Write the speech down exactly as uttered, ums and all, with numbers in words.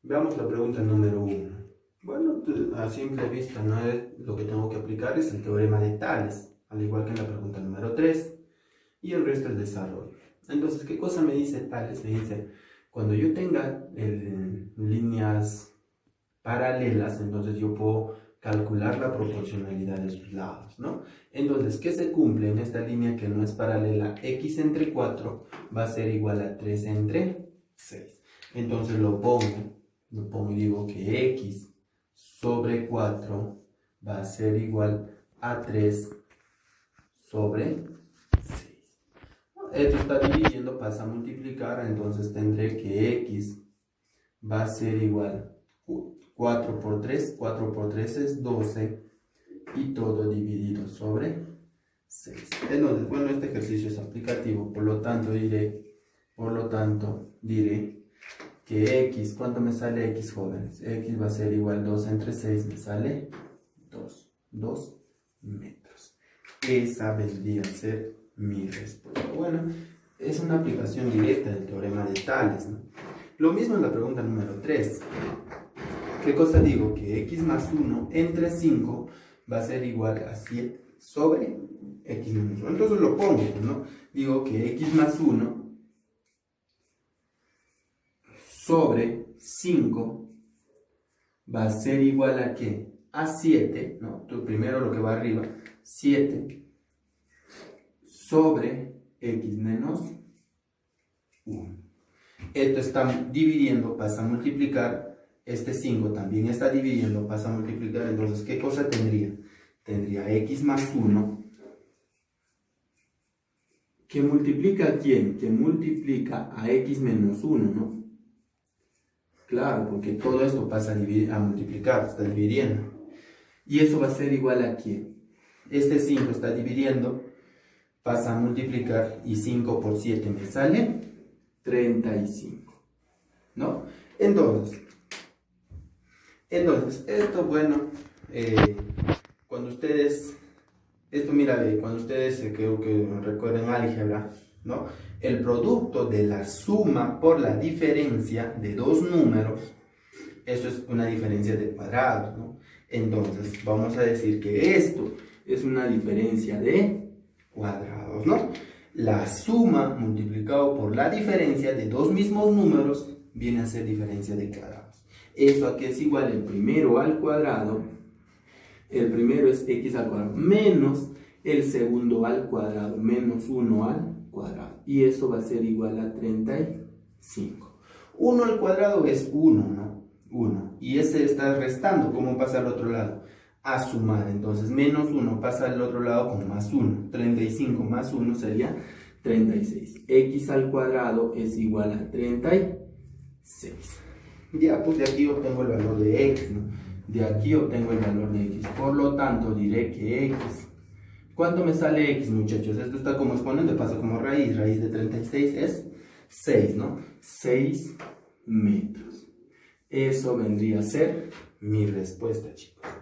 Veamos la pregunta número uno. Bueno, a simple vista, ¿no? Lo que tengo que aplicar es el teorema de Tales, al igual que en la pregunta número tres. Y el resto es desarrollo. Entonces, ¿qué cosa me dice Tales? Me dice, cuando yo tenga el, líneas paralelas, entonces yo puedo calcular la proporcionalidad de sus lados, ¿no? Entonces, ¿qué se cumple en esta línea que no es paralela? X entre cuatro va a ser igual a tres entre seis. Entonces lo pongo, lo pongo y digo que X sobre cuatro va a ser igual a tres sobre seis. Esto está dividiendo, pasa a multiplicar, entonces tendré que X va a ser igual a cuatro por tres, cuatro por tres es doce, y todo dividido sobre seis. Entonces, bueno, este ejercicio es aplicativo, por lo tanto diré, por lo tanto diré que X, ¿cuánto me sale X, jóvenes? X va a ser igual a dos entre seis, me sale dos, dos metros. Esa vendría a ser mi respuesta. Bueno, es una aplicación directa del teorema de Tales, ¿no? Lo mismo en la pregunta número tres. ¿Qué cosa digo? Que X más uno entre cinco va a ser igual a siete sobre X menos uno. Entonces lo pongo, ¿no? Digo que X más uno sobre cinco va a ser igual a ¿qué? A siete, ¿no? Tú primero lo que va arriba, siete sobre X menos uno. Esto está dividiendo, pasa a multiplicar. Este cinco también está dividiendo, pasa a multiplicar. Entonces, ¿qué cosa tendría? Tendría X más uno. ¿Que multiplica a quién? Que multiplica a X menos uno, ¿no? Claro, porque todo esto pasa a, dividir, a multiplicar, está dividiendo. Y eso va a ser igual a quién. Este cinco está dividiendo, pasa a multiplicar, y cinco por siete me sale treinta y cinco, ¿no? Entonces, entonces esto, bueno, eh, cuando ustedes, esto mira, cuando ustedes, eh, creo que recuerden álgebra, ¿no? El producto de la suma por la diferencia de dos números, eso es una diferencia de cuadrados, ¿no? Entonces, vamos a decir que esto es una diferencia de cuadrados, ¿no? La suma multiplicado por la diferencia de dos mismos números viene a ser diferencia de cuadrados. Eso aquí es igual el primero al cuadrado, el primero es X al cuadrado, menos el segundo al cuadrado, menos uno al cuadrado. Y eso va a ser igual a treinta y cinco. uno al cuadrado es uno, ¿no? uno. Y ese está restando. ¿Cómo pasa al otro lado? A sumar. Entonces, menos uno pasa al otro lado con más uno. treinta y cinco más uno sería treinta y seis. X al cuadrado es igual a treinta y seis. Ya, pues de aquí obtengo el valor de X, ¿no? De aquí obtengo el valor de X. Por lo tanto, diré que X... ¿Cuánto me sale X, muchachos? Esto está como exponente, pasa como raíz. Raíz de treinta y seis es seis, ¿no? seis metros. Eso vendría a ser mi respuesta, chicos.